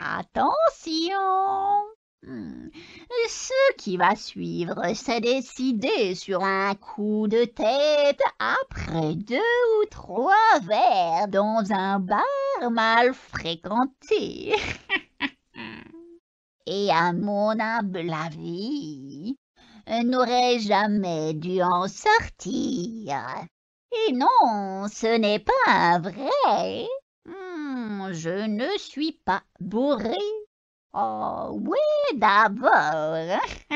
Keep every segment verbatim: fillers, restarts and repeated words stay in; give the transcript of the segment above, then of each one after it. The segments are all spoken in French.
Attention! Hmm. Ce qui va suivre, c'est décidé sur un coup de tête après deux ou trois verres dans un bar mal fréquenté. Et à mon humble avis, n'aurais jamais dû en sortir. Et non, ce n'est pas vrai. Hmm, je ne suis pas bourré. Oh oui, d'abord.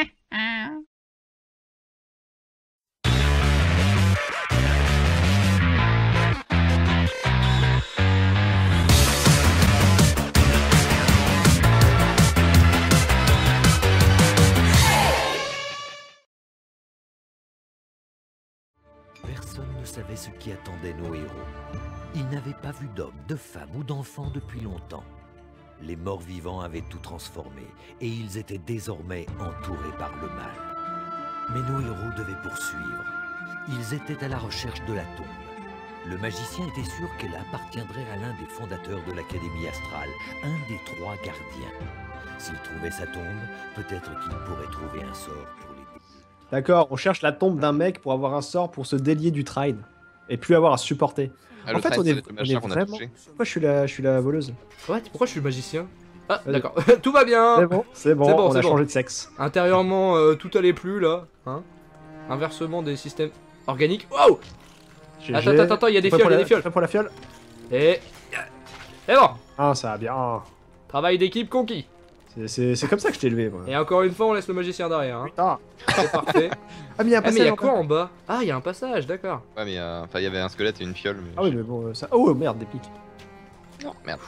Personne ne savait ce qui attendait nos héros. Ils n'avaient pas vu d'hommes, de femmes ou d'enfants depuis longtemps. Les morts-vivants avaient tout transformé et ils étaient désormais entourés par le mal. Mais nos héros devaient poursuivre. Ils étaient à la recherche de la tombe. Le magicien était sûr qu'elle appartiendrait à l'un des fondateurs de l'Académie astrale, un des trois gardiens. S'il trouvait sa tombe, peut-être qu'il pourrait trouver un sort pour les... D'accord, on cherche la tombe d'un mec pour avoir un sort pour se délier du trine et plus avoir à se supporter. Ah, en le fait, train, on c'est est, le on machin est qu'on a vraiment... touché. Pourquoi je suis la, je suis la voleuse? What? Pourquoi je suis le magicien? Ah, Vas-y. d'accord. Tout va bien. C'est bon, c'est bon, C'est bon, on c'est a bon. changé de sexe. Intérieurement, euh, tout allait plus là. Hein, inversement des systèmes organiques. Wow! G G. Attends, attends, attends, il y a des Prêt fioles, pour il y a la- des fioles. prêt pour la fiole? Et... Et bon! Ah, ça va bien. Travail d'équipe conquis. C'est- C'est c'est comme ça que je t'ai élevé, moi. Et encore une fois, on laisse le magicien derrière. Hein. Putain. C'est parfait. Ah, mais il y a un Ah, mais il y passage a quoi encore. en bas? Ah, il y a un passage, d'accord. Ouais, mais euh, enfin, il y avait un squelette et une fiole. Mais... Ah oui, mais bon, euh, ça... Oh, merde, des pics. Non, merde.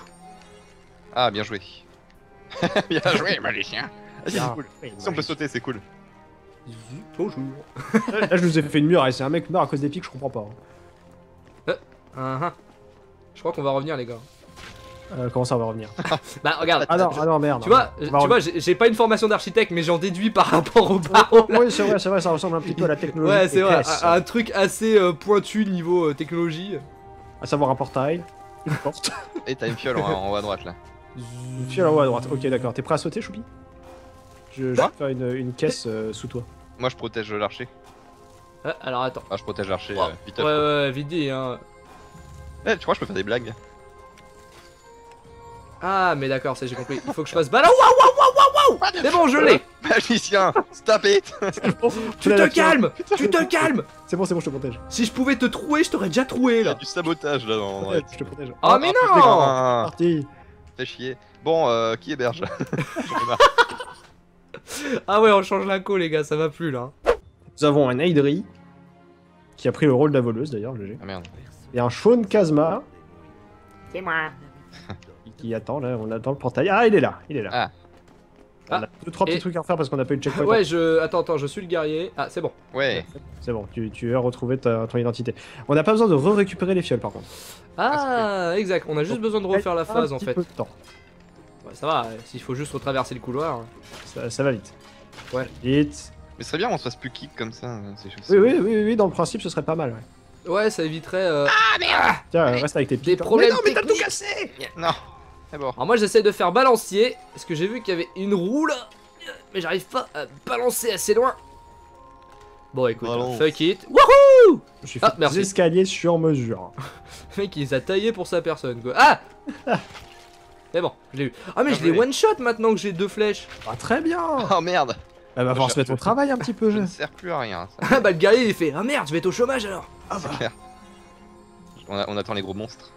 Ah, bien joué. Bien joué, magicien. Ah, c'est Ah, cool. oui, Si on peut sauter, c'est cool. Bonjour. Là, je nous ai fait une mur et c'est un mec meurt à cause des pics, je comprends pas. hein. Ah, ah. Je crois qu'on va revenir, les gars. Euh, comment ça on va revenir? Bah, regarde. Ah non, ah non, merde. Tu vois, On tu va vois, j'ai j'ai pas une formation d'architecte, mais j'en déduis par rapport au barreau. là. Oui, c'est vrai, c'est vrai, ça ressemble un petit peu à la technologie. Ouais, c'est vrai. épaisse. Un, un truc assez euh, pointu niveau euh, technologie. À savoir un portail, une porte, Et t'as une fiole en, en haut à droite là. une fiole en haut à droite. Ok, d'accord. T'es prêt à sauter, Choupi? Je, je Quoi vais faire une, une caisse euh, sous toi. Moi, je protège l'archer. Ah, alors attends. Ah, je protège l'archer. Ouais, euh, vite ouais, ouais, vite dit, hein. Eh, tu crois que je peux faire des blagues? Ah, mais d'accord, ça j'ai compris. Il faut que je fasse ballon. Waouh, waouh, waouh, waouh. C'est bon, je l'ai. Magicien, stop it. Tu te calmes. Tu te calmes. C'est bon, c'est bon, je te protège. Si je pouvais te trouer, je t'aurais déjà troué Il y a là. du sabotage là dans. dans la- Je te protège. Oh, mais non. putain, Parti. fais chier. Bon, euh, qui héberge? J'en ai marre. Ah ouais, on change l'inco, les gars, ça va plus là. Nous avons un Aidri qui a pris le rôle de la voleuse d'ailleurs, G G. Ah merde. Et un Sean Kazma C'est moi. qui attend là, on attend le portail. Ah, il est là, il est là. Ah. On a deux, trois petits Et- trucs à refaire parce qu'on n'a pas eu de checkpoint. Ouais, je. Attends, attends, je suis le guerrier. Ah, c'est bon. Ouais. C'est bon, tu, tu as retrouvé ta, ton identité. On n'a pas besoin de re-récupérer les fioles par contre. Ah, exact. On a juste besoin de refaire la phase Un en petit fait. peu de temps. Ouais, ça va, s'il faut juste retraverser le couloir. Ça, ça va vite. Ouais. Vite. Mais ce serait bien, on se fasse plus kick comme ça. C'est chaud. Oui, oui, oui, oui, dans le principe, ce serait pas mal. Ouais. Ouais, ça éviterait euh, Tiens, reste avec tes des pics. problèmes Mais non, mais t'as tout techniques. cassé. Non. C'est bon. Alors moi j'essaie de faire balancier, parce que j'ai vu qu'il y avait une roue là, mais j'arrive pas à balancer assez loin. Bon écoute, Balance. fuck it. Wouhou. J'ai Ah, fait merci. des escaliers sur mesure. Le mec il les a taillés pour sa personne quoi. Ah. Mais bon, je l'ai eu. Ah mais Bien je l'ai joué. one shot maintenant que j'ai deux flèches. Ah, très bien. Oh merde. Elle va falloir Je- se mettre au travail un petit peu. Je ne sers plus à rien. Ça. Ah bah le guerrier il fait ah merde je vais être au chômage alors. Ah C'est bah. clair. On, a- on attend les gros monstres.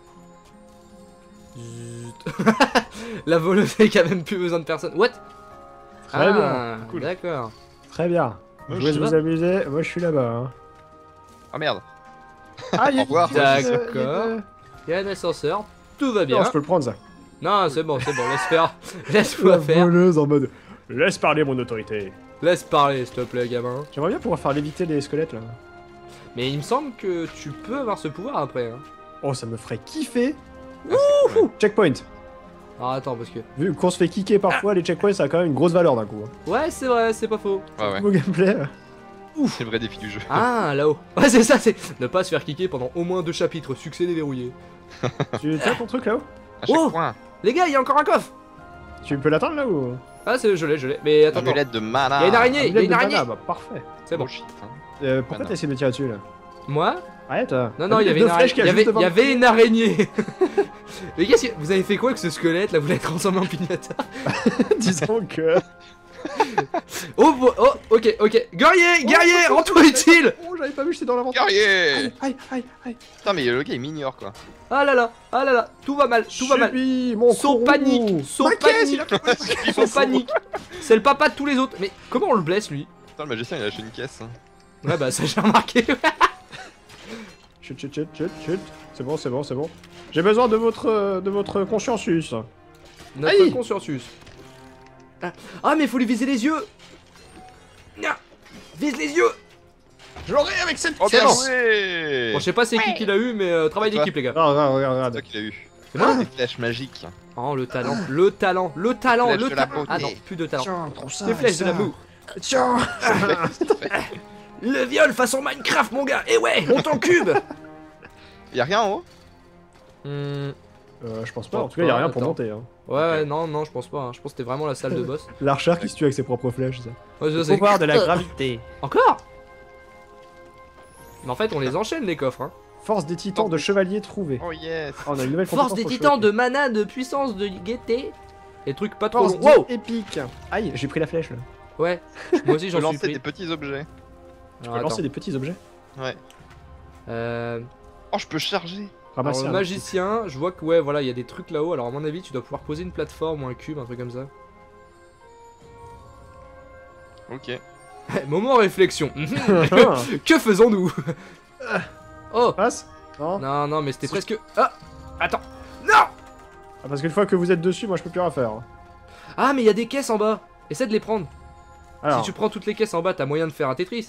Zut. La voleuse qui a même plus besoin de personne. What? Très Ah, bien. cool. D'accord. Très bien. Ouais, Je je vais sais vous pas. amuser. Moi, je suis là-bas. Hein. Oh merde. Ah, il y a Au revoir. il y a- il y a- D'accord. Il y a un ascenseur, tout va bien. Non, je peux le prendre ça. Non, c'est bon, c'est bon, laisse faire. La Laisse-moi faire. voleuse en mode. Laisse parler mon autorité. Laisse parler, s'il te plaît, gamin. J'aimerais bien pouvoir faire léviter les squelettes là. Mais il me semble que tu peux avoir ce pouvoir après. Hein. Oh, ça me ferait kiffer. Ah, c'est cool. Checkpoint. Alors attends, parce que. Vu qu'on se fait kicker parfois, les checkpoints ça a quand même une grosse valeur d'un coup. Hein. Ouais, c'est vrai, c'est pas faux. Ouais, ouais. Beau gameplay. C'est le vrai défi du jeu. Ah, là-haut. Ouais, c'est ça, c'est ne pas se faire kicker pendant au moins deux chapitres. Succès déverrouillé. Tu tiens ton truc là-haut? À chaque Oh. point. Les gars, il y a encore un coffre. Tu peux l'attendre là ou? Ah, c'est je l'ai, je l'ai. Mais attends, attends. Amulette de mana. Il y a une araignée, il y a une Amulette de araignée. mana, bah parfait. C'est bon. Oh, shit, hein. Euh, pourquoi Ah, non. t'as essayé de me tirer dessus là? Moi? Arrête. euh. Non, non, Ah, il y avait deux une flèches araignée. qu'il y Il y a avait, juste devant il y le avait pied. une araignée. Mais qu'est-ce que vous avez fait quoi avec ce squelette là? Vous l'avez transformé en pignata? Disons que. Oh, oh, oh, ok, ok. Guerrier, guerrier, rends-toi utile. Oh, j'avais pas vu, j'étais dans l'aventure. Guerrier. Aïe, aïe, aïe. Putain, mais le gars il m'ignore quoi. Ah là là, ah là là, tout va mal, tout va mal. Subis, mon Son courroux. panique, son Ma caisse, il a panique, fait son panique. C'est le papa de tous les autres. Mais comment on le blesse lui? Putain, le magicien il a lâché une caisse. hein. Ouais, bah ça j'ai remarqué. Chut, chut, chut, chut, chut. C'est bon, c'est bon, c'est bon. J'ai besoin de votre, euh, de votre consciensus. Notre Aïe. consciensus. Ah. Ah, mais faut lui viser les yeux. Nya. Vise les yeux. Je l'aurai avec cette Oh, C'est bien bon. joué. Bon, je sais pas c'est qui qui l'a eu, mais euh, travail Toi. d'équipe les gars. Ah, regarde, regarde, C'est regarde. toi qui l'as eu. C'est moi? Des flèches magiques. Oh, le talent, le talent, le talent, Flèche le de la talent. beauté. Ah non, plus de talent. Tiens, prends ça. Des flèches de ça. l'amour. Tiens. Le viol façon Minecraft, mon gars. Et ouais, monte en cube. Y'a rien en haut? Hmm, Euh, je pense pas. En tout cas, y a rien pour Attends. monter. Hein. Ouais, non, non, je pense pas. hein. Je pense que c'était vraiment la salle de boss. L'archer qui se tue avec ses propres flèches, ça. Ouais, je Le sais. pouvoir de la gravité. Encore? Mais en fait, on les enchaîne les coffres. Hein. Force des titans de chevalier trouvé. Oh yes. Oh, on a une nouvelle Force compétence des pour titans chevalier. de mana, de puissance, de gaieté. Et trucs pas trop Force longs. Wow! épique. Aïe, j'ai pris la flèche là. Ouais, moi aussi Je j'en peux suis lancer pris. des petits objets. Tu Alors, peux lancer attends. des petits objets. Ouais. Euh, Oh, je peux charger. alors, Ramasser le un magicien, je vois que ouais, voilà, il y a des trucs là-haut. Alors à mon avis, tu dois pouvoir poser une plateforme ou un cube, un truc comme ça. Ok. Moment réflexion. petit. Que faisons-nous? Oh Passe. Non. non, non, mais c'était presque. Ah, attends. Non. Ah, parce qu'une fois que vous êtes dessus, moi je peux plus rien faire. hein. Ah, mais il y a des caisses en bas. Essaie de les prendre. Alors, Si tu prends toutes les caisses en bas, t'as moyen de faire un Tetris.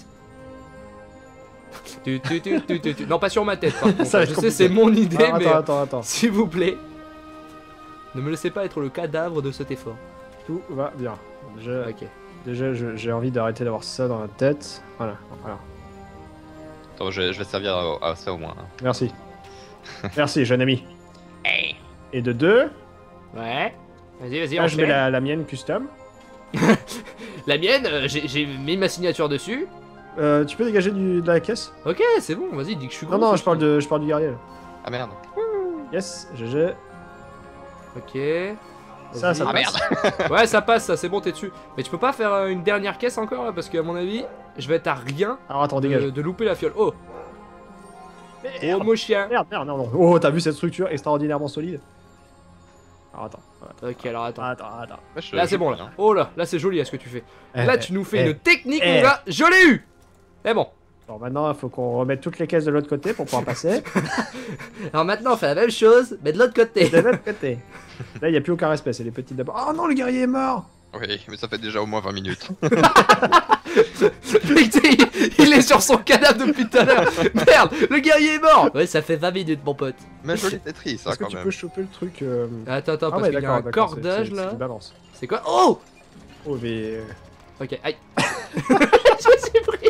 Tu, tu, tu, tu, tu, tu. Non, pas sur ma tête, par contre. Ça va Je être sais, c'est mon idée, Ah, mais attends, euh, attends, attends. s'il vous plaît, ne me laissez pas être le cadavre de cet effort. Tout va bien. Déjà, Ok. déjà je- j'ai envie d'arrêter d'avoir ça dans la tête. Voilà, voilà. Attends, je, je vais servir à, à ça au moins. hein. Merci. Merci, jeune ami. Et de deux, Ouais. Vas-y, vas-y, là je mets enchaîne. la, la mienne custom. La mienne, euh, j'ai j'ai mis ma signature dessus. Euh, tu peux dégager du, de la caisse? Ok, c'est bon, vas-y, dis que je suis gros. Non, non, c'est je parle, tout. de, je parle du guerrier. là. Ah merde. Yes, G G. Ok. Ça, Vas-y. ça Ah passe. merde. Ouais, ça passe, ça, c'est bon, t'es dessus. Mais tu peux pas faire euh, une dernière caisse encore là, parce qu'à mon avis, je vais être à rien Alors attends, dégage. de, de louper la fiole. Oh, oh Merde, mon chien. merde, merde, non, non. Oh, t'as vu cette structure extraordinairement solide? Alors attends, Ok, alors attends. attends, attends. Ouais, je- Là je c'est bon peux, là. hein. Oh là, là c'est joli à ce que tu fais. Eh, Là tu nous fais eh, une technique eh. mon gars. Je l'ai eu. C'est bon. Alors maintenant, il faut qu'on remette toutes les caisses de l'autre côté pour pouvoir passer. Alors maintenant on fait la même chose, mais de l'autre côté. de l'autre côté. Là, il n'y a plus aucun respect, c'est les petites d'abord. Oh non, le guerrier est mort! Oui, mais ça fait déjà au moins vingt minutes. Putain, il, il est sur son cadavre depuis tout à l'heure. Merde, le guerrier est mort. Ouais, ça fait vingt minutes mon pote. Mais joli Tetris, ça Est-ce que quand tu même. peux choper le truc euh... Attends, attends, Ah parce ouais, qu'il y a d'accord, un d'accord, c'est- cordage c'est- là. c'est une balance. C'est quoi? Oh. Oh, mais... euh, Ok, aïe. Je suis pris.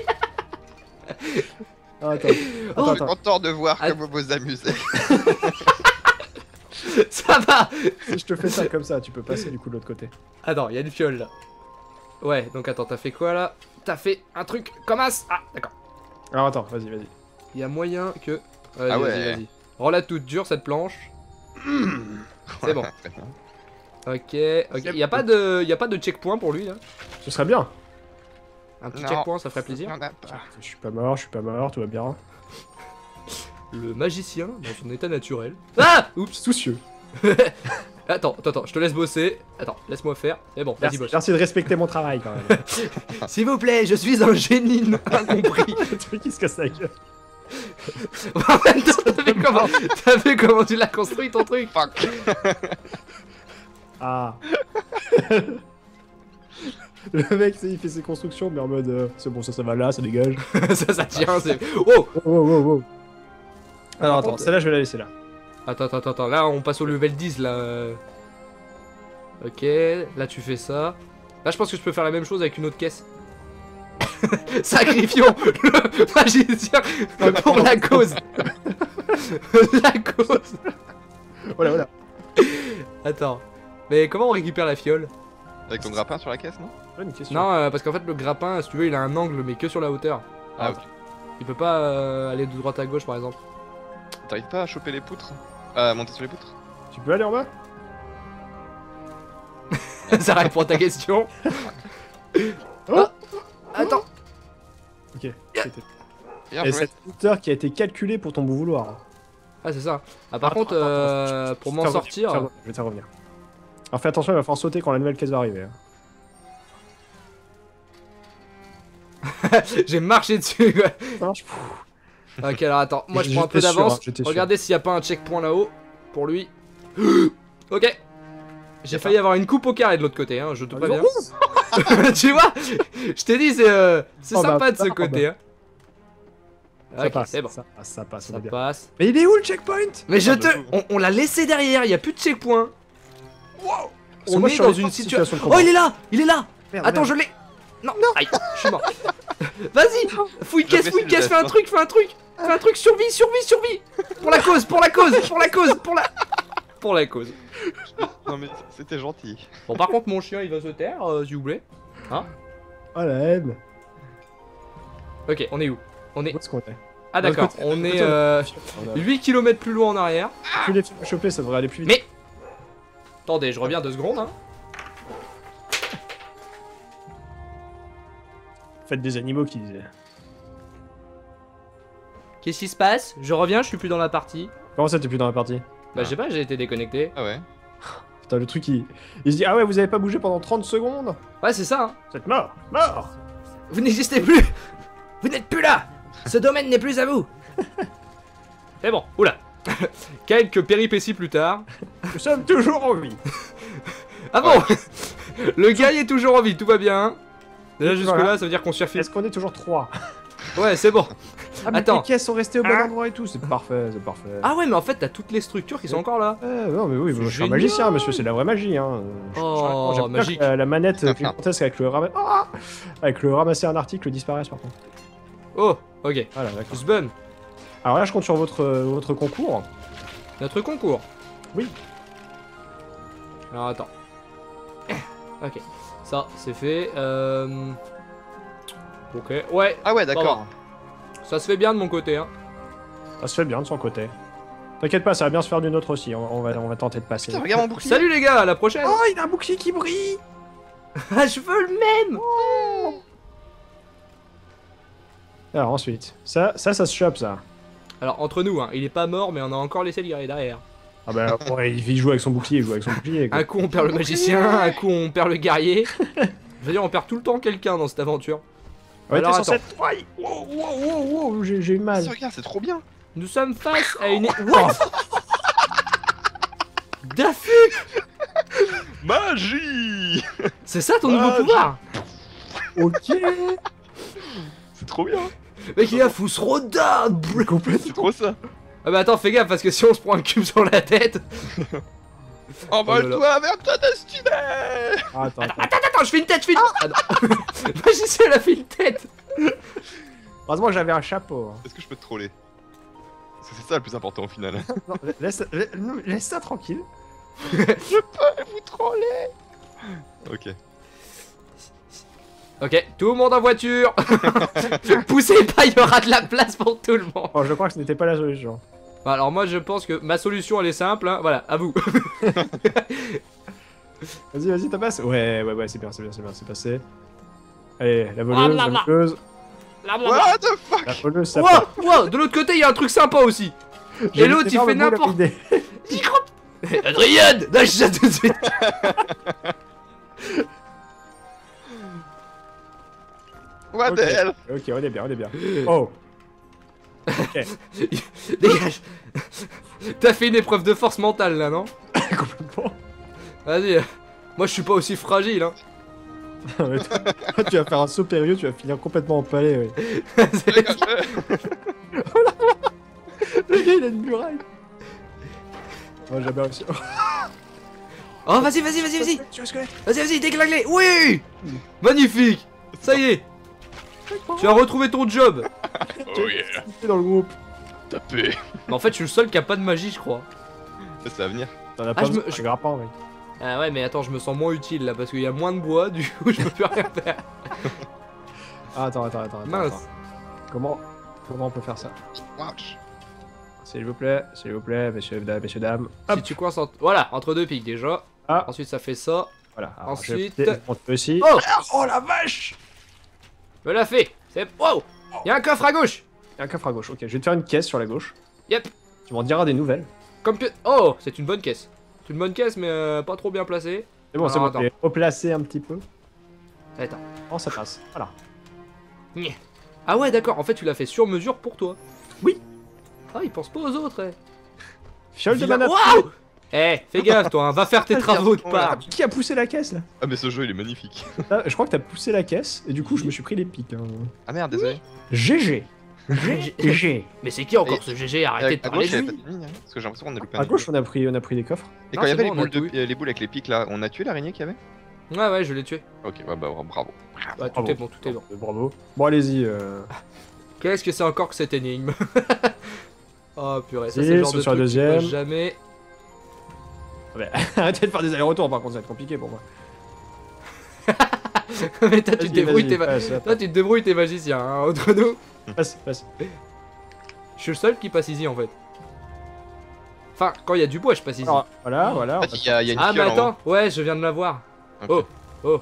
Ah, attends, Oh, attends, Je suis attends. content de voir Ah. que vous vous amusez. Ça va. Si je te fais ça comme ça, tu peux passer du coup de l'autre côté. Attends, il y a une fiole là. Ouais, donc attends, t'as fait quoi là? T'as fait un truc comme as. Ah, d'accord. Alors attends, vas-y, vas-y. Il y a moyen que. Vas-y, Ah vas-y, ouais. vas-y. Rends-la toute dure cette planche. C'est bon. Très bien. Ok, ok. Il y a pas de, y a pas de checkpoint pour lui là. Ce serait bien. Un petit Non. checkpoint, ça ferait plaisir. Il y en a pas. Je suis pas mort, je suis pas mort, tout va bien. Le magicien dans son état naturel. Ah, oups. Soucieux. Attends, attends, attends. Je te laisse bosser. Attends, laisse-moi faire. C'est bon, vas-y Merci, bosse. merci de respecter mon travail quand même. S'il vous plaît, je suis un génie incompris. Le truc qui se casse la gueule. En même temps, t'as vu comment, t'as vu comment tu l'as construit ton truc? Fuck. Ah. Le mec, c'est- il fait ses constructions, mais en mode euh, c'est bon, ça, ça va là, ça dégage. Ça, ça tient. C'est. Oh. Oh, oh, oh, oh. Alors Par attends, contre- celle-là, je vais la laisser là. Attends, attends, attends. Là, on passe au level dix là. euh. Ok, là tu fais ça. Là, je pense que je peux faire la même chose avec une autre caisse. Sacrifions le magicien pour la cause. La cause. Voilà, voilà. Attends. Mais comment on récupère la fiole? Avec ton grappin sur la caisse, non? Bonne question. Non, euh, parce qu'en fait le grappin, si tu veux, il a un angle mais que sur la hauteur. Ah, ok. Il peut pas euh, aller de droite à gauche par exemple. T'arrives pas à choper les poutres? À monter sur les poutres? Tu peux aller en bas? Ça répond à ta question. Oh Ah, attends. Ok. C'était- Bien Et joué. cette hauteur qui a été calculée pour ton bon vouloir. Ah c'est ça. Ah par Attends, contre, attends, euh, attends, pour je m'en vais te faire sortir... revenir, Je vais te faire revenir. Alors fais attention, il va falloir sauter quand la nouvelle caisse va arriver. hein. J'ai marché dessus. quoi. Ça marche. Ok alors attends, moi je prends un peu J'étais sûr, d'avance. hein, j'étais sûr. Regardez s'il n'y a pas un checkpoint là-haut. Pour lui. Ok. J'ai failli avoir une coupe au carré de l'autre côté, hein, je te préviens. Tu vois, je t'ai dit, c'est euh, c'est Oh, bah, sympa de ce bah, côté. Hein. Ça Ok, passe, c'est bon. ça passe, ça passe, on Ça est bien. passe. Mais il est où le checkpoint? Mais je Ah, te. bah, vous. On, on l'a laissé derrière, il n'y a plus de checkpoint. Parce que On moi, est je suis dans en une situation situation. de Oh, combat. il est là Il est là Merde, Attends, merde. je l'ai. Non, non, aïe, je suis mort. Vas-y, fouille caisse, J'apprécie fouille le caisse, geste, fais un hein. truc, fais un truc. Fais un truc, survie, survie, survie. Pour la cause, pour la cause, pour la cause, pour la. Pour la cause. Non mais c'était gentil. Bon, par contre, mon chien il va se taire, euh, s'il vous plaît. Hein? Oh la haine. Ok, on est où? On est. Où est-ce qu'on est? Ah, d'accord, côté- on côté- est euh, On a- huit kilomètres plus loin en arrière. Plus les films choper, ça devrait aller plus vite. Mais. Attendez, je reviens deux secondes. Hein. Faites des animaux qui disaient. Qu'est-ce qui se passe? Je reviens, je suis plus dans la partie. Comment ça, t'es plus dans la partie? Bah, je sais pas, j'ai été déconnecté. Ah ouais. Putain, le truc, il... il se dit, ah ouais, vous avez pas bougé pendant trente secondes? Ouais, c'est ça. Hein. Vous êtes mort, mort. Vous n'existez plus. Vous n'êtes plus là. Ce domaine n'est plus à vous. C'est bon, oula. Quelques péripéties plus tard. Nous sommes toujours en vie. Ah bon. Le gars il est toujours en vie, tout va bien. Déjà jusque Voilà. là, ça veut dire qu'on surfit. Est-ce qu'on est toujours trois? Ouais, c'est bon. Ah, mais Attends. les caisses sont restées au bon Ah. endroit et tout, c'est parfait, c'est parfait. Ah ouais, mais en fait, t'as toutes les structures qui sont encore là. Euh, non mais oui, C'est moi, je suis un génial. magicien monsieur, c'est de la vraie magie hein. Je- je- Oh, j'aime bien magique. que La, la manette euh, gigantesque avec le ram... Ah avec le ramasser un article disparaisse par contre. Oh, ok. Voilà, d'accord. Zbun, Alors là je compte sur votre, euh, votre concours. notre concours. Oui. Alors attends. Ok, ça c'est fait. Euh... Ok, ouais, Ah ouais, d'accord. ça se fait bien de mon côté. Hein. Ça se fait bien de son côté. T'inquiète pas, ça va bien se faire du nôtre aussi, on, on va, on va tenter de passer. Putain, regarde mon bouclier. Salut les gars, à la prochaine. Oh, il a un bouclier qui brille. Ah, je veux le même. Alors ensuite, ça, ça, ça se chope ça. Alors entre nous, hein, il est pas mort, mais on a encore laissé le gars derrière. Ah bah ouais, il joue avec son bouclier, il joue avec son bouclier. quoi. Un coup on perd le magicien, un coup on perd le guerrier. Je veux dire, on perd tout le temps quelqu'un dans cette aventure. On était Alors, censé être... Aïe, wow, wow, wow, wow, j'ai j'ai eu mal. Ah, regarde, c'est trop bien. Nous sommes face à une... What? Daffy. Magie. C'est ça ton nouveau Magie. pouvoir? Ok. C'est trop bien. Mec il a Fousroda. C'est trop ça. Ah bah attends, fais gaffe parce que si on se prend un cube sur la tête... Envole-toi vers ta destinée. Ah, attends, attends. Attends, attends, je fais une tête, je fais une... Ah non. Magicien, elle a fait une tête. Heureusement que j'avais un chapeau. hein. Est-ce que je peux te troller? Parce que c'est ça le plus important au final. Non, laisse, laisse, non, laisse ça tranquille. Je peux vous troller. Ok. Ok, tout le monde en voiture. Poussez pas, il y aura de la place pour tout le monde. Oh, je crois que ce n'était pas la solution. Bon, alors moi je pense que ma solution elle est simple, hein. Voilà, à vous. Vas-y, vas-y, t'as passé. Ouais, ouais, ouais, c'est bien, c'est bien, c'est bien, c'est passé. Allez, la voleuse, Ah, là, la là. voleuse, What the fuck? la voleuse, ça Wow, wow, de l'autre côté il y a un truc sympa aussi. Et l'autre il fait n'importe. J'y crois. Adrien, lâche ça tout de suite. What Ok. the hell? Ok, on est bien, on est bien. Oh. Ok, Dégage. T'as fait une épreuve de force mentale là, non? complètement. Vas-y. Moi je suis pas aussi fragile, hein. Mais toi, toi, tu vas faire un saut périlleux, tu vas finir complètement empalé, ouais. Le gars, il a une muraille. Moi, jamais réussi. Oh vas-y, vas-y, vas-y, vas-y. Tu veux squelette? Vas-y, vas-y, déglingue-les. Oui. Magnifique. Ça y est. Tu as retrouvé ton job. Oh yeah. T'es dans le groupe. Tapé. Mais en fait je suis le seul qui a pas de magie, je crois. Ça, c'est à venir. T'en as pas je me- besoin, je- je grappin, mec. Ah ouais, mais attends, je me sens moins utile là parce qu'il y a moins de bois, du coup je peux plus rien faire. Ah, attends, attends, attends. attends, Mince. attends. Comment, comment on peut faire ça? Watch. S'il vous plaît, s'il vous plaît, messieurs, dames, messieurs, dames. Hop, Si tu coinces entre... Voilà, entre deux pics déjà. Ah. Ensuite ça fait ça. voilà. Alors, Ensuite- je vais monter aussi. Oh, Oh la vache! me l'a fait. C'est... Wow. Il y a un coffre à gauche. Il y a un coffre à gauche. Ok, je vais te faire une caisse sur la gauche. Yep. Tu m'en diras des nouvelles. Comme que... Oh, c'est une bonne caisse. C'est une bonne caisse mais euh, pas trop bien placée. C'est bon, c'est Alors, bon. attends. Je vais replacer un petit peu. Attends. Oh, ça passe. Voilà. Nyeh. Ah ouais, d'accord. En fait, tu l'as fait sur mesure pour toi. Oui. Ah, il pense pas aux autres, eh. Fiole de Vilain- banane. Waouh. Eh, fais gaffe, toi. Hein. Va faire tes travaux de part. Qui a poussé la caisse là? Ah mais ce jeu il est magnifique. Ah, je crois que t'as poussé la caisse et du coup je me suis pris les pics. Hein. Ah merde, désolé. G G. G G. Mais c'est qui encore Et- ce G G? Arrêtez de à parler gauche, de il y lui. avait pas de ligne, hein, parce que j'ai l'impression qu'on a loupé un À niveau. gauche on a pris, on a pris des coffres. Et Non, quand il y c'est avait bon, les, on a boules de- tout euh, les boules avec les pics là, on a tué l'araignée qu'il y avait? Ouais, ouais, je l'ai tué. Ok, bah, bah bravo. Bah, tout Bravo. est bon, tout est bon. Bravo. Bon allez-y. Euh... Qu'est-ce que c'est encore que cette énigme? Oh purée, ça Si, c'est le genre saut de sur truc le qui passe deuxième. jamais. Ah bah, arrêtez de faire des allers-retours par contre ça va être compliqué pour moi. Mais toi tu te Vas-y, débrouilles, vas-y, t'es ma- passe, passe, toi tu te débrouilles, t'es magicien, hein, entre nous. passe, passe. Je suis le seul qui passe ici en fait. Enfin, quand il y a du bois, je passe ici. Alors, voilà, voilà. En on fait, va- il y a, il y a une Ah, mais fiole en haut. attends, ouais, je viens de la voir. Ok. Oh, oh.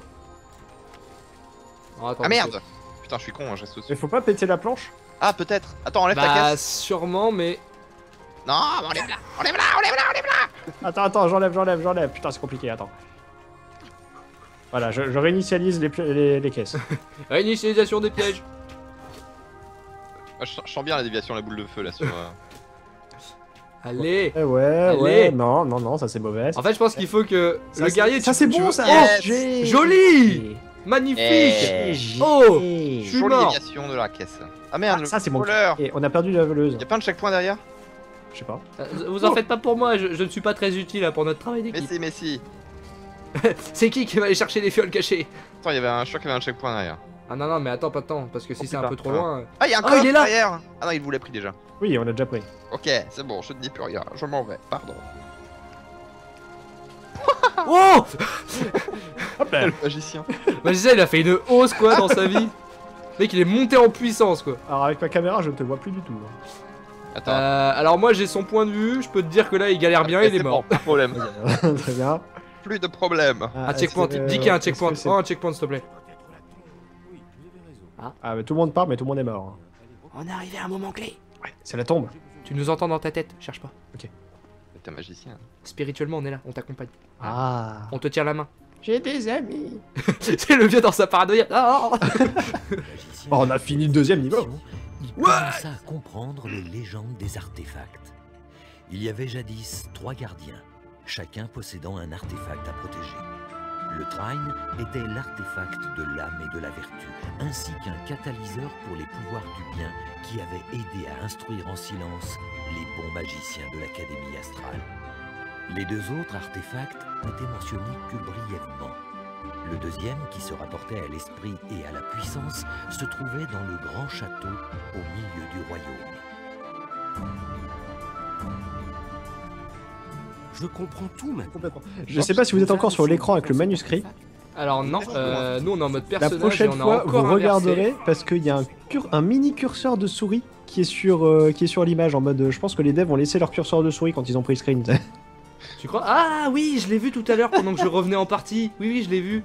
Oh, attends, Ah merde! Putain, je suis con, hein, je reste Mais dessus. faut pas péter la planche. Ah, peut-être. Attends, enlève ta Bah, caisse. sûrement, mais. Non, enlève-la, enlève-la, enlève-la, enlève-la. Attends, attends, j'enlève, j'enlève, j'enlève. Putain, c'est compliqué, attends. Voilà, je, je réinitialise les, pi- les, les caisses. Réinitialisation des pièges. Ah, je, je sens bien la déviation, la boule de feu là sur. euh, Allez. Eh ouais, Allez. ouais, non, non, non, ça c'est mauvais. En fait, je pense qu'il faut que Ça, le c'est- guerrier. ça tu- c'est tu bon veux- ça. Oh, J'ai- joli. Magnifique. Eh. Oh, J'ai- je suis Jolie mort. déviation de la caisse. Ah merde, Ah, le ça c'est bon. voleur. Et on a perdu la voleuse. Y'a plein de checkpoints derrière? Je sais pas. Euh, Vous en faites pas pour moi, je, je ne suis pas très utile là, pour notre travail Mais d'équipe. si, mais si. C'est qui qui va aller chercher les fioles cachées? Attends, il y avait un, je crois qu'il y avait un checkpoint derrière. Ah non, non, mais attends, pas de temps, parce que si Oh, c'est un putain. peu trop Ah. loin. Ah, y'a un Ah, coffre il est là. derrière. Ah non, il vous l'a pris déjà. Oui, on a déjà pris. Ok, c'est bon, je ne dis plus rien, je m'en vais, pardon. Oh. Hop là. Le magicien. Magicien, il a fait une hausse quoi dans sa vie. Le mec, il est monté en puissance quoi. Alors avec ma caméra, je ne te vois plus du tout. Attends. Euh, alors moi j'ai son point de vue, je peux te dire que là il galère bien, Ok, il est c'est mort. bon, pas de problème. Très bien. Plus de problème. Ah, Un checkpoint, est-ce que- dis qu'il y a un est-ce checkpoint. que c'est- Oh, un checkpoint s'il te plaît. Ah, mais tout le monde part, mais tout le monde est mort. On est arrivé à un moment clé. C'est la tombe. Tu nous entends dans ta tête, cherche pas. T'es un magicien. Spirituellement on est là, on t'accompagne. Ah. On te tient la main. J'ai des amis. C'est le vieux dans sa paranoïa. Ah, ah, ah. Magicien Oh, on a fini le deuxième niveau. Il commença à comprendre les légendes des artefacts. Il y avait jadis trois gardiens, chacun possédant un artefact à protéger. Le Trine était l'artefact de l'âme et de la vertu, ainsi qu'un catalyseur pour les pouvoirs du bien qui avait aidé à instruire en silence les bons magiciens de l'Académie astrale. Les deux autres artefacts n'étaient mentionnés que brièvement. Le deuxième, qui se rapportait à l'esprit et à la puissance, se trouvait dans le grand château au milieu du royaume. Je comprends tout maintenant. Complètement. Je sais pas si vous êtes encore sur l'écran avec le manuscrit. Alors non, euh, nous on est en mode La personnage prochaine et on a fois, encore vous inversé. regarderez parce qu'il y a un, cur- un mini curseur de souris qui est sur, euh, qui est sur l'image en mode. euh, je pense que les devs ont laissé leur curseur de souris quand ils ont pris le screen. Tu crois? Ah oui, je l'ai vu tout à l'heure pendant que je revenais en partie. Oui, oui, je l'ai vu.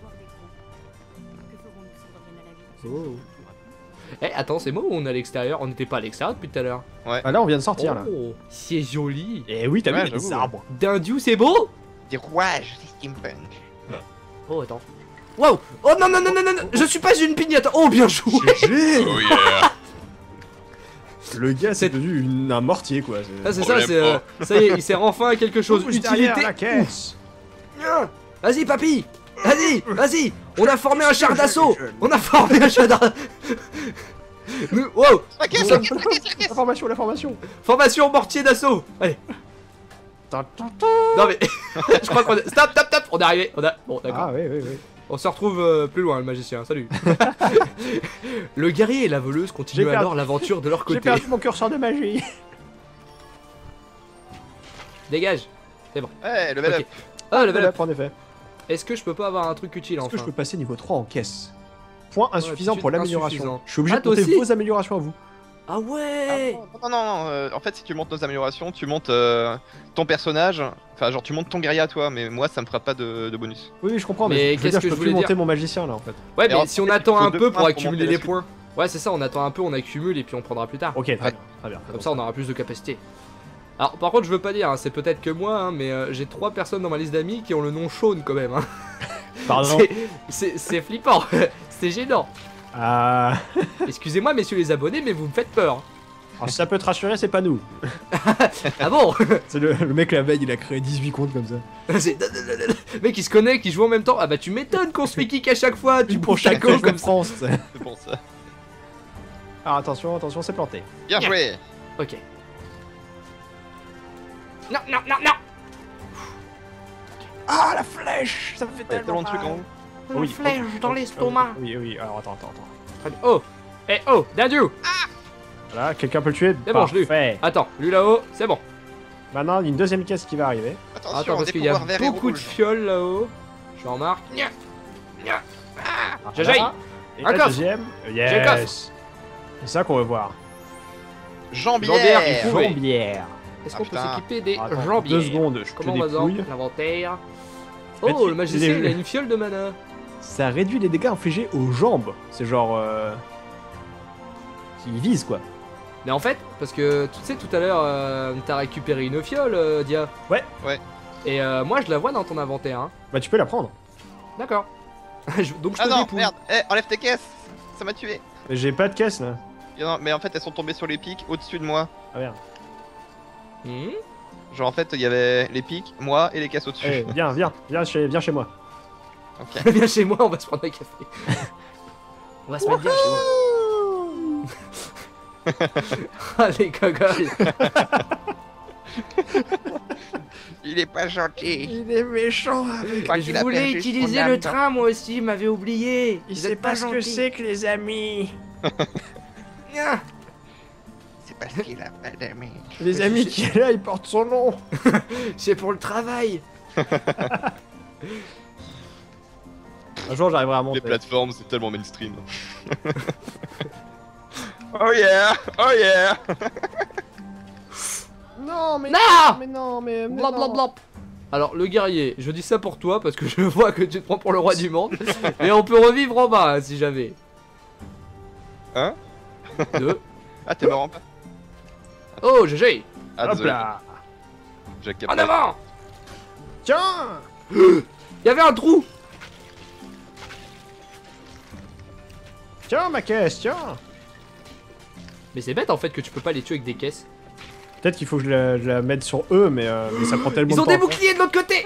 Oh. Eh, attends, c'est moi ou on est à l'extérieur? On n'était pas à l'extérieur depuis tout à l'heure. Ah, là, on vient de sortir là. Oh, c'est joli. Et oui, t'as Ouais, vu, il y a des j'avoue. arbres. Dindiou, c'est beau? Des rouages, c'est steampunk. Oh, attends. Wow! Oh non, non, non, non, non, non, je suis pas une pignata! Oh, bien joué! G G. Oh yeah. Le gars, c'est C'est- devenu une- un mortier quoi. Ah, c'est ça, Problème c'est. euh, ça y est, il sert enfin à quelque chose. Pousse derrière Utilité. la caisse. Vas-y, papy! Vas-y, vas-y! On a formé un char d'assaut! On a formé un char d'assaut! Nous- Wow! La caisse, Nous la sommes- caisse, la caisse, la caisse. La formation, la formation. Formation mortier d'assaut! Allez! Ta, ta, ta. Non mais. Je crois qu'on est. Stop, stop, stop! On est arrivé! On a. Bon, d'accord. Ah oui, oui, oui. On se retrouve euh, plus loin, le magicien. Salut! Le guerrier et la voleuse continuent J'ai perdu- alors l'aventure de leur J'ai côté. perdu mon curseur de magie. Dégage! Ouais, level Ok. up. Ah, level up. En effet. Est-ce que je peux pas avoir un truc utile Est-ce enfin que je peux passer niveau trois en caisse? Point insuffisant tout de pour suite, l'amélioration. insuffisant. Je suis obligé Ah, de toi compter aussi vos améliorations à vous. Ah ouais. Non, non, non, euh, en fait, si tu montes nos améliorations, tu montes euh, ton personnage. Enfin, genre, tu montes ton guerrier à toi, mais moi, ça me fera pas de, de bonus. Oui, oui, je comprends, Mais mais, je veux qu'est-ce dire, que je je peux voulais plus monter dire mon magicien là en fait. Ouais, Et mais en si on fait, il attend faut un deux peu points pour pour accumuler monter la les suite. points. Ouais, c'est ça, on attend un peu, on accumule et puis on prendra plus tard. Ok, très bien, très bien. Comme ça, on aura plus de capacité. Alors, par contre, je veux pas dire, hein, c'est peut-être que moi, hein, mais euh, j'ai trois personnes dans ma liste d'amis qui ont le nom Shaun quand même. Hein. Pardon. C'est- C'est c'est flippant, c'est gênant. Ah. Excusez-moi, messieurs les abonnés, mais vous me faites peur. Alors, si ça peut te rassurer, c'est pas nous. Ah bon? C'est le, le mec la veille, il a créé dix-huit comptes comme ça. C'est- Le mec, il se connecte, il joue en même temps. Ah bah, tu m'étonnes qu'on se fait kick à chaque fois. Tu Une pour bouges ta chaque go coche de comme ça. France. C'est pour ça. Alors attention, attention, c'est planté. Bien joué. Ok. Non, non, non, non. Ah la flèche, ça me fait Ouais, tellement de trucs en haut. La Oui. flèche dans l'estomac. Oui, oui, alors attends, attends, attends. Très bien. Oh. Eh oh, Dindu. Voilà, quelqu'un peut le tuer. C'est bon, je l'ai eu. Parfait. Attends, lui là-haut, c'est bon. Maintenant, il y a une deuxième caisse qui va arriver. Attention, Attends, parce des qu'il y a pouvoirs verts et beaucoup de rouges. fioles là-haut. Je remarque. Nya. Nya. Ah, Jajaï. voilà. Et Un la coffre. deuxième. J'ai le Yes. C'est ça qu'on veut voir. Jambière. Jambière, il faut- Oui. Jambière. Est-ce Ah, qu'on peut putain. s'équiper des Attends, jambières? deux secondes, je te Comment on va dans dépouille. l'inventaire? Mais Oh, tu- le magicien, c'est des- il a une fiole de mana. Ça réduit les dégâts infligés aux jambes. C'est genre. Euh... qui vise quoi. Mais en fait, parce que tu sais, tout à l'heure, euh, t'as récupéré une fiole, euh, Dia. Ouais. Ouais. Et euh, moi, je la vois dans ton inventaire. Hein. Bah, tu peux la prendre. D'accord. Je- Donc je Ah te non, dépouille. merde. Eh, enlève tes caisses. Ça m'a tué. Mais j'ai pas de caisse là. Il y en a- Mais en fait, elles sont tombées sur les pics au-dessus de moi. Ah merde. Hmm. Genre, en fait, il y avait les pics, moi et les caisses au-dessus. Eh, viens, viens, viens chez, viens chez moi. Ok. Viens chez moi, on va se prendre un café. On va se mettre bien chez moi. Ah, les gogoles. Il est pas gentil. Il est méchant. crois Je qu'il a voulais perdu son utiliser âme le dans- train, moi aussi, m'avait oublié. Vous êtes pas gentil. que les amis. Ah. C'est parce qu'il a pas d'amis. Les amis qui est là, ils portent son nom. C'est pour le travail. Un jour, j'arriverai à monter. Les plateformes, c'est tellement mainstream. Oh yeah, oh yeah. Non, mais Non. mais non, mais. mais Blop, non. blop, blop. Alors, le guerrier, je dis ça pour toi parce que je vois que tu te prends pour le roi du monde. Et on peut revivre en bas hein, si jamais. Hein? Deux. Ah, t'es marrant pas? Oh, G G. Ah, Hop désolé. là. J'ai capté. En avant. Tiens. Il y avait un trou. Tiens, ma caisse, tiens. Mais c'est bête en fait que tu peux pas les tuer avec des caisses. Peut-être qu'il faut que je la, je la mette sur eux, mais, euh, mais ça prend tellement Ils de ont temps. des boucliers de l'autre côté.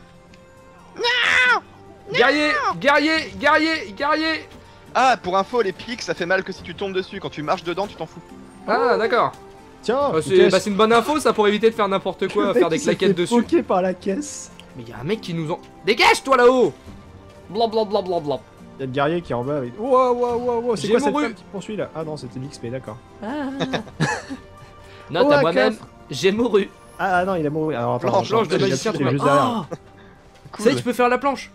Guerrier, guerrier, guerrier, guerrier. Ah, pour info, les pics, ça fait mal que si tu tombes dessus. Quand tu marches dedans, tu t'en fous. Ah d'accord. Tiens, Bah, une c'est caisse. bah, c'est une bonne info ça pour éviter de faire n'importe quoi, Le faire mec, des il s'est claquettes fait dessus. poker par la caisse. Mais y a un mec qui nous en... Dégage toi là-haut. Bla bla bla bla bla. Il y a le guerrier qui est en bas avec. Wow, wow, wow, wow. C'est J'ai quoi cette mouru. femme qui poursuit là? Ah non, c'était l'X P, d'accord. Note Oh, à un moi-même, coffre. j'ai mouru. Ah, ah non, il a mouru. Alors attends, Planche, attends, Planche de il a- magicien, il est toi. juste derrière. Oh, ça y est, tu peux faire la planche.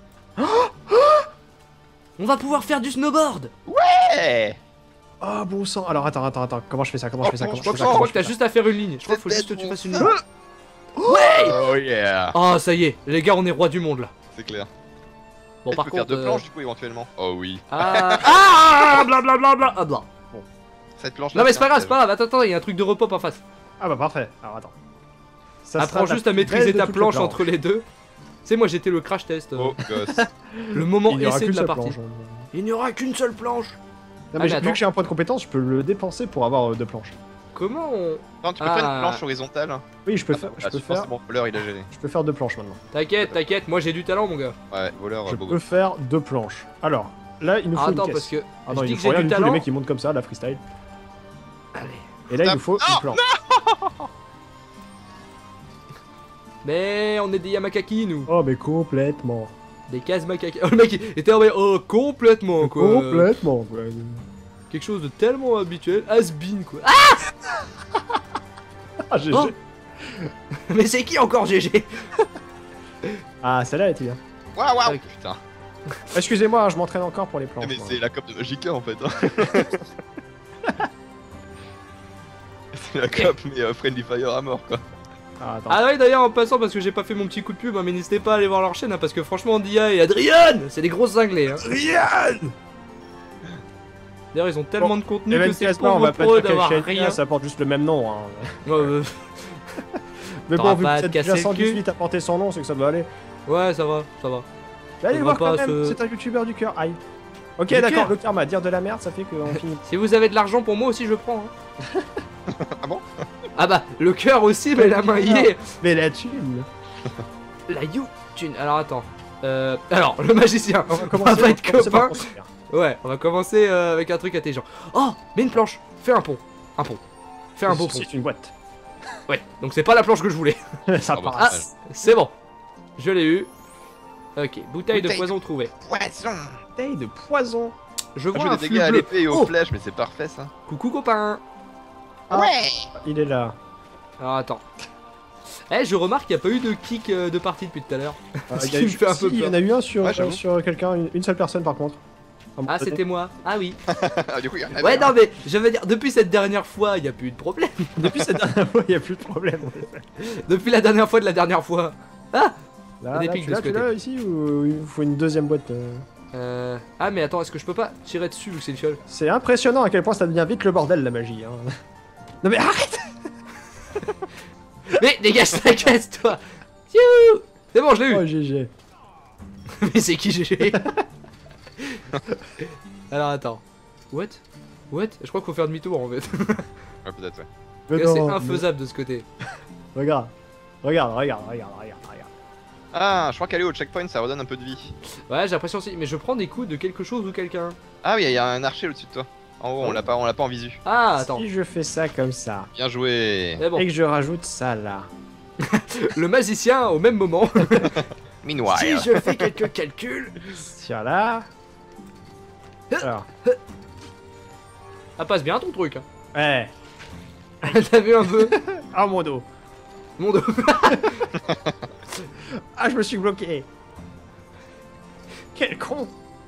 On va pouvoir faire du snowboard. Eh, Oh bon sang. Alors attends, attends, attends. Comment je fais ça? Comment je fais ça? Comment Je je crois fais que, ça? je Comment crois je que t'as fais juste à faire une ligne. Je crois qu'il faut C'est juste que tu trop fasses une ça. ligne. Ouais. Oh yeah. Oh ça y est, les gars, on est roi du monde là. C'est clair. Bon Et par tu peux faire contre. deux euh, planches du coup éventuellement. Oh oui. Ah ah blablabla bla, ah, bla. Cette planche. Non mais c'est pas grave, c'est pas grave. Attends, attends, il y a un truc de repop en face. Ah bah parfait. Alors attends. Ça Apprends sera la juste à plus maîtriser belle de ta toutes les planche planches. entre les deux. Tu sais, moi j'étais le crash test. euh, Oh gosse. Le moment Il n'y aura essai qu'une de la seule partie. planche, hein. Il n'y aura qu'une seule planche. Non, Ah, mais mais vu attends. que j'ai un point de compétence, je peux le dépenser pour avoir euh, deux planches. Comment on. Non, tu peux faire Ah. une planche horizontale. Oui, je peux faire, je Ah, peux je pense faire, que mon voleur il a gêné. je peux faire deux planches maintenant. T'inquiète, t'inquiète, moi j'ai du talent mon gars. Ouais, voleur, Je euh, bobo. peux faire deux planches. Alors, là, il nous faut Ah, une attends, caisse. parce que. Ah non, je il dis nous que faut j'ai rien du du tout, les talent. mecs ils montent comme ça, la freestyle. Allez. Et là, il Stop. nous faut Non, une planche. Mais on est des Yamakaki nous. Oh, mais complètement. Des cases makaki. Oh, le mec il était en mode, oh complètement quoi. Complètement, quoi. Quelque chose de tellement habituel. Has-been quoi. Ah Ah, G G. Oh. Mais c'est qui encore G G? Ah, celle-là, elle était bien. Waouh, waouh. Ok. Putain. Excusez-moi, je m'entraîne encore pour les planches. Mais moi. c'est la cop de Magica en fait. Hein. C'est la cop, mais euh, Friendly Fire à mort quoi. Ah, attends. Ah ouais, d'ailleurs, en passant, parce que j'ai pas fait mon petit coup de pub, hein, mais n'hésitez pas à aller voir leur chaîne, hein, parce que franchement, Dia et Adrian, c'est des grosses cinglés. Hein. Ryan D'ailleurs, ils ont tellement Bon, de contenu Even que c'est Casper, on pauvre va pas pro dire quelle d'avoir chaîne rien. ça porte juste le même nom. Hein. Ouais, euh, Mais T'auras bon, vu pas à que te c'est déjà casser le cent cul. dix-huit à porter son nom, c'est que ça doit aller. ouais, ça va, ça va. Mais allez Ça voir va quand pas même, se- c'est un youtubeur du cœur. Aïe. Ok, Du d'accord, cœur. le karma, dire de la merde, ça fait qu'on finit. Si vous avez de l'argent pour moi aussi, je prends. Hein. Ah bon? Ah bah, le cœur aussi, mais la main y est. Mais la thune. La YouTube. Alors attends. Euh, alors, le magicien. On va On commencer, va pas être commencer par copains. construire. Ouais, on va commencer euh, avec un truc intelligent. Oh, mais une planche. Fais un pont. Un pont. Fais un beau pont. C'est une boîte. Ouais, donc c'est pas la planche que je voulais. Ça Ah bah, part. Ah, c'est bon. Je l'ai eu. Ok, bouteille de Bouteille poison trouvée. Poisson. Bouteille de poison. Je vois Ajoute un des flux dégâts à bleu. l'épée et aux Oh, flèches, mais c'est parfait ça. coucou copain. Ah. Ouais. Il est là. Alors attends. Eh, je remarque qu'il n'y a pas eu de kick euh, de partie depuis tout à l'heure. Euh, Ce il y a qui eu- me fait un si, peu il y en peur. a eu un sur, Ouais, euh, j'avoue. sur quelqu'un, une, une seule personne par contre. À un moment Ah, donné. c'était moi. Ah oui. Ah, du coup, il y en a Ouais, bien. non, mais je veux dire, depuis cette dernière fois, il n'y a plus eu de problème. Depuis cette dernière fois, il n'y a plus de problème. Depuis la dernière fois de la dernière fois. Ah Là, Des là, pics tu de l'as, ce tu côté. l'as ici ou il faut une deuxième boîte euh Euh... Ah, mais attends, est-ce que je peux pas tirer dessus vu que c'est une fiole? C'est impressionnant à quel point ça devient vite le bordel la magie. Hein. Non mais arrête. Mais dégage ta caisse, toi. Youhou. C'est bon, je l'ai eu. Oh G G. Mais c'est qui G G? Alors attends. What? What? Je crois qu'il faut faire demi-tour en fait. Ouais, peut-être, ouais. Mais Parce que non, c'est infaisable de ce côté. mais- Regarde. Regarde, regarde, regarde, regarde, regarde. Ah, je crois qu'aller au checkpoint ça redonne un peu de vie. Ouais, j'ai l'impression aussi. Mais je prends des coups de quelque chose ou quelqu'un. Ah oui, il y a un archer au-dessus de toi. En haut, on l'a pas, on l'a pas en visu. Ah, attends. Si je fais ça comme ça Bien joué. Mais bon, et que je rajoute ça là. le magicien au même moment. Meanwhile. Si je fais quelques calculs. Tiens là. Alors. Ah, passe bien ton truc. Hein. Ouais. T'as vu un peu? Ah mon dos. Mon dos. Ah je me suis bloqué. Quel con.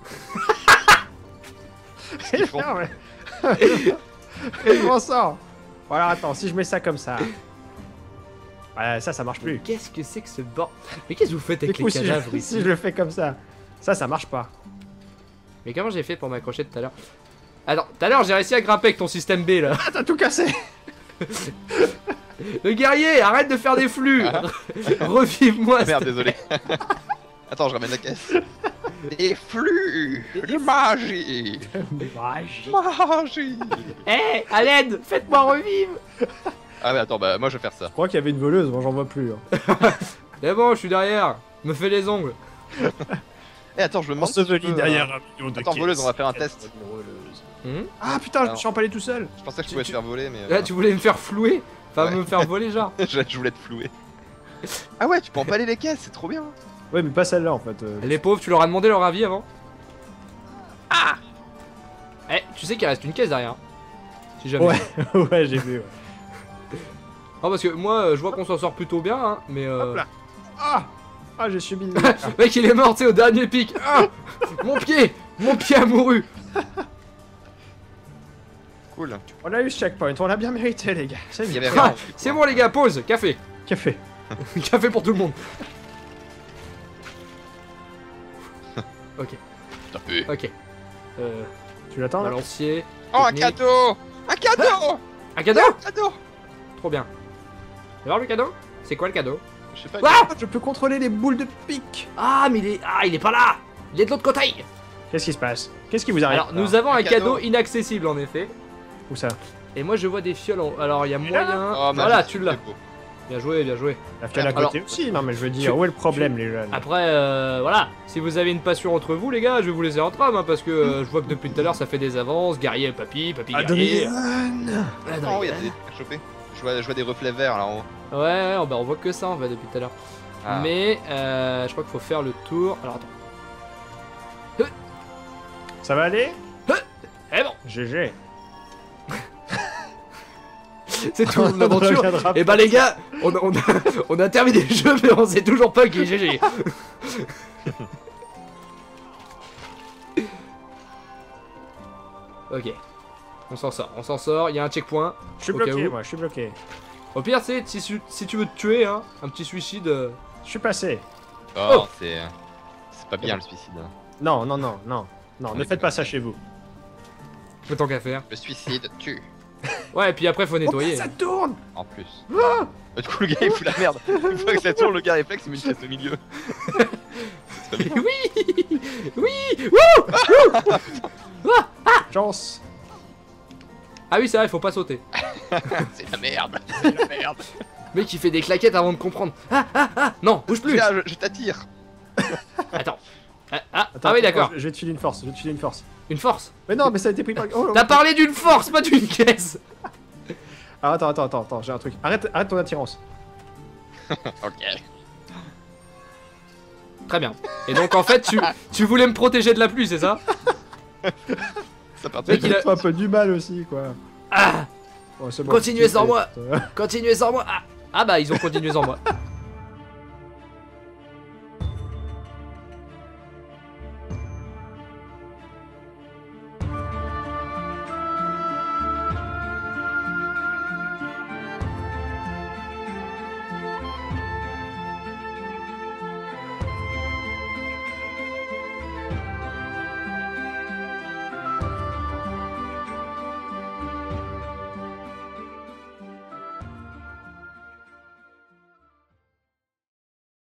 Qu'est-ce qu'ils font Non, mais- Et je m'en sors. Voilà, attends, si je mets ça comme ça. Voilà, ça, ça marche plus. Qu'est-ce que c'est que ce bord? Mais qu'est-ce que vous faites Du avec coup, les si cadavres je, ici? si je le fais comme ça, ça, ça marche pas. Mais comment j'ai fait pour m'accrocher tout à l'heure? Attends, tout à l'heure j'ai réussi à grimper avec ton système B là. Ah, t'as tout cassé. Le guerrier, arrête de faire des flux. Revive-moi. Ah, merde, s'il te désolé. Attends, je ramène la caisse. Des flux de magie. Magie. Magie. Eh, à l'aide, faites-moi revivre. Ah mais attends, bah moi je vais faire ça. Je crois qu'il y avait une voleuse, moi j'en vois plus. hein. C'est bon, je suis derrière. Me fais les ongles. Eh attends, je me demande si Enseveli je peux, derrière euh, un million de Attends, caisses. voleuse, on va faire un test. Hmm Ah putain, je me Alors. suis empalé tout seul. Je pensais que je Tu- pouvais tu- te faire voler, mais... Là, euh, tu voulais me faire flouer. Enfin, Ouais. me faire voler, genre. je, je voulais te flouer. Ah ouais, tu peux empaler les caisses, c'est trop bien. Ouais, mais pas celle-là en fait. euh. Les pauvres, tu leur as demandé leur avis avant? Ah. Eh, tu sais qu'il reste une caisse derrière. Si jamais. Ouais, ouais, j'ai vu. Ouais. Non, parce que moi, euh, je vois qu'on s'en sort plutôt bien, hein, mais euh... Hop là. Ah Ah, j'ai subi le... Le mec, il est mort, tu sais, au dernier pic. Ah mon pied Mon pied a mouru. Cool. On a eu ce checkpoint, on l'a bien mérité les gars. C'est Il y bien. avait rien. Ah, c'est bon, les gars, pause. Café. Café. Café pour tout le monde. Ok, Tapé. ok. Euh, Tu l'attends là balancier. Oh, un technique. cadeau. Un cadeau. Un cadeau? Un cadeau. Trop bien. Alors, le cadeau? C'est quoi le cadeau? Je sais pas. Ah, Je peux contrôler les boules de pique. ah, mais il est... Ah, il est pas là. Il est de l'autre côté. Qu'est-ce qui se passe Qu'est-ce qui vous arrive Alors, nous avons un un cadeau cadeau. inaccessible, en effet. Où ça Et moi, je vois des fioles en... Alors, il y a moyen... Oh, voilà, magie, tu l'as. c'est beau. Bien joué, bien joué. La fiole à Alors, côté aussi, non mais je veux dire, tu- où est le problème les jeunes Après, euh, voilà, si vous avez une passion entre vous, les gars, je vais vous laisser en trame, hein, parce que euh, je vois que depuis tout à l'heure, ça fait des avances. Guerrier, papy, papy, guerrier. Adrien Oh, il y a des trucs à choper. Je vois, je vois des reflets verts là en haut. Ouais, ouais, on, bah, on voit que ça, en fait, depuis tout à l'heure. Ah. Mais, euh, je crois qu'il faut faire le tour. Alors, attends. Ça va aller Eh bon, G G. c'est tout On l'aventure. reviendra Et bah, les gars, on a, on, a, on a terminé le jeu, mais on sait toujours pas qui est G G. Ok. On s'en sort, on s'en sort, il y a un checkpoint. Je suis Au cas bloqué, où. moi, je suis bloqué. Au pire, tu sais, si, tu- si tu veux te tuer, hein, un petit suicide. euh, Je suis passé. Oh, Oh. c'est. C'est pas bien le suicide. hein. Non, non, non, non. Non, On ne est faites pas ça d'accord. chez vous. Autant qu'à faire. Le suicide tue. Ouais, et puis après, faut nettoyer. Oh, ça tourne. En plus. Du coup, le gars il fout la merde. Une fois que ça tourne, le gars réflexe, il met une chaise au milieu. C'est très bien. Oui. Oui. Wouh. Chance. Ah oui, c'est vrai, faut pas sauter. C'est la merde. C'est la merde. Le mec, il fait des claquettes avant de comprendre. Ah, ah, ah. Non, bouge plus. Viens, je, je t'attire. Attends. Ah, ah, Attends, ah oui, attends, d'accord. Je vais te filer une force, je vais te filer une force. Une force. Mais non, mais ça a été pris par. Oh, T'as parlé d'une force, pas d'une caisse. Alors, attends, attends, attends, attends, j'ai un truc. Arrête, arrête ton attirance. Ok. Très bien. Et donc, en fait, tu, tu voulais me protéger de la pluie, c'est ça? Ça part Mec, il a- Fais-toi un peu du mal aussi, quoi. Ah. Oh, c'est bon. Continuez sans Allez, moi. euh, Continuez sans moi. Ah, ah bah, ils ont continué sans moi.